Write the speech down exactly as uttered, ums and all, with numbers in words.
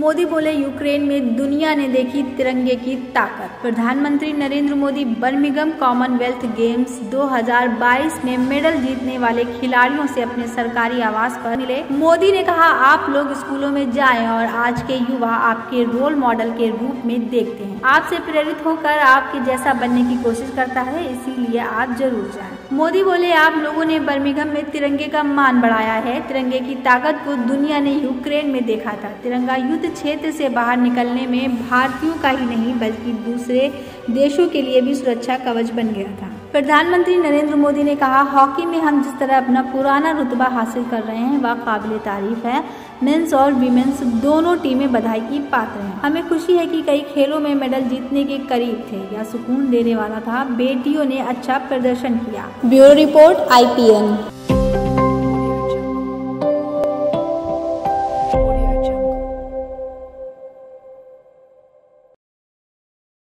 मोदी बोले, यूक्रेन में दुनिया ने देखी तिरंगे की ताकत। प्रधानमंत्री Narendra Modi Birmingham Commonwealth Games दो हज़ार बाईस में मेडल जीतने वाले खिलाड़ियों से अपने सरकारी आवास पर मिले। मोदी ने कहा, आप लोग स्कूलों में जाएं और आज के युवा आपके रोल मॉडल के रूप में देखते हैं। आपसे प्रेरित होकर आपके जैसा बनने की कोशिश करता है, इसीलिए आप जरूर जाएं। मोदी बोले, आप लोगों ने बर्मिंघम में तिरंगे का मान बढ़ाया है। तिरंगे की ताकत को दुनिया ने यूक्रेन में देखा था। तिरंगा युद्ध क्षेत्र से बाहर निकलने में भारतीयों का ही नहीं बल्कि दूसरे देशों के लिए भी सुरक्षा कवच बन गया था। प्रधानमंत्री नरेंद्र मोदी ने कहा, हॉकी में हम जिस तरह अपना पुराना रुतबा हासिल कर रहे हैं वह काबिले तारीफ है। मेंस और वीमेंस दोनों टीमें बधाई की पात्र हैं। हमें खुशी है कि कई खेलों में मेडल जीतने के करीब थे। यह सुकून देने वाला था। बेटियों ने अच्छा प्रदर्शन किया। Bureau report I P N.